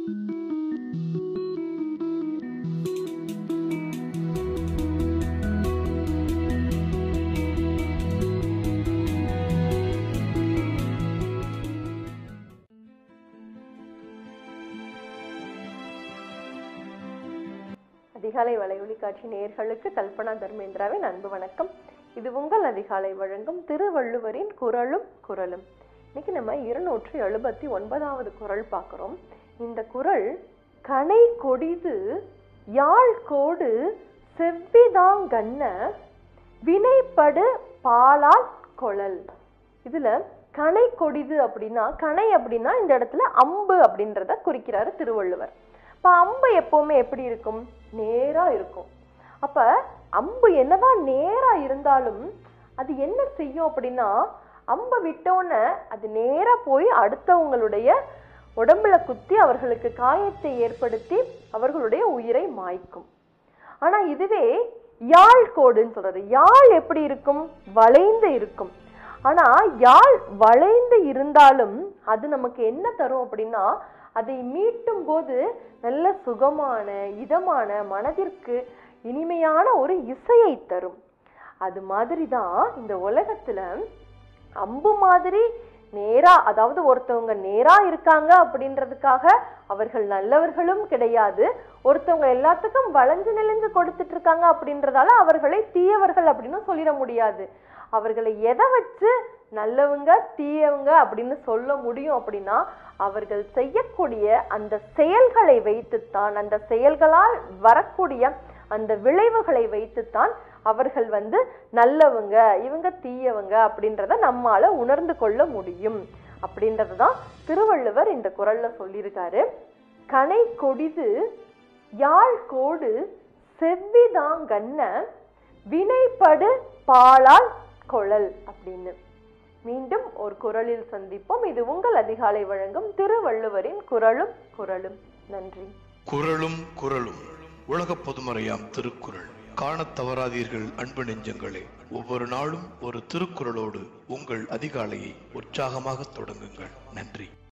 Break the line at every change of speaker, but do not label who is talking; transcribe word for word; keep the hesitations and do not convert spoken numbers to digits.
அதிகாலை வலையொலி காட்சி நேயர்களுக்கு கல்பனா தர்மேந்திராவின் அன்பு வணக்கம். இது உங்கள் அதிகாலை வழங்கும் திருவள்ளுவரின் குறளும் குறளும். இன்னைக்கு நம்ம இருநூற்றி எழுபத்தி ஒன்பதாவது குறள் பார்க்கிறோம். இந்த குறள் கனை கொடிது யாழ் கோடு செவ்விதாங்கண்ண வினைப்படு பாலால் கொளல். இதுல கனை கொடிது அப்படின்னா, கனை அப்படின்னா இந்த இடத்துல அம்பு அப்படின்றத குறிக்கிறாரு திருவள்ளுவர். அப்ப அம்பு எப்பவுமே எப்படி இருக்கும்? நேரா இருக்கும். அப்ப அம்பு என்னதான் நேரா இருந்தாலும் அது என்ன செய்யும் அப்படின்னா, அம்பை விட்டோன்னு அது நேரா போய் அடுத்தவங்களுடைய உடம்புல குத்தி அவர்களுக்கு காயத்தை ஏற்படுத்தி அவர்களுடைய உயிரை மாய்க்கும். ஆனா இதுவே யாழ் கோடுன்னு சொல்றது, யாழ் எப்படி இருக்கும்? வளைந்து இருக்கும். ஆனா யாழ் வளைந்து இருந்தாலும் அது நமக்கு என்ன தரும் அப்படின்னா, அதை மீட்டும் போது நல்ல சுகமான இதமான மனதிற்கு இனிமையான ஒரு இசையை தரும். அது மாதிரி தான் இந்த உலகத்துல அம்பு மாதிரி நேரா, அதாவது ஒருத்தவங்க நேரா இருக்காங்க அப்படின்றதுக்காக அவர்கள் நல்லவர்களும் கிடையாது. ஒருத்தவங்க எல்லாத்துக்கும் வளைஞ்சு நெளிஞ்சு கொடுத்துட்டு இருக்காங்க அப்படின்றதால அவர்களை தீயவர்கள் அப்படின்னு சொல்லிட முடியாது. அவர்களை எதை வச்சு நல்லவங்க தீயவங்க அப்படின்னு சொல்ல முடியும் அப்படின்னா, அவர்கள் செய்யக்கூடிய அந்த செயல்களை வைத்துத்தான், அந்த செயல்களால் வரக்கூடிய அந்த விளைவுகளை வைத்துத்தான் அவர்கள் வந்து நல்லவங்க இவங்க தீயவங்க அப்படின்றத நம்மால உணர்ந்து கொள்ள முடியும் அப்படின்றதுதான் திருவள்ளுவர் இந்த குறள்ல சொல்லியிருக்காரு. கனை கொடிது யாழ் கோடு செவ்விதாங்கண்ண வினைப்படு பாலால் கொளல் அப்படின்னு. மீண்டும் ஒரு குறளில் சந்திப்போம். இது உங்கள் அதிகாலை வழங்கும் திருவள்ளுவரின் குறளும் குறளும். நன்றி.
குறளும் குறளும் உலக பொதுமறையாம் திருக்குறள். காணத் தவறாதீர்கள் அன்பு நெஞ்சங்களே. ஒவ்வொரு நாளும் ஒரு திருக்குறளோடு உங்கள் அதிகாலையை உற்சாகமாக தொடங்குங்கள். நன்றி.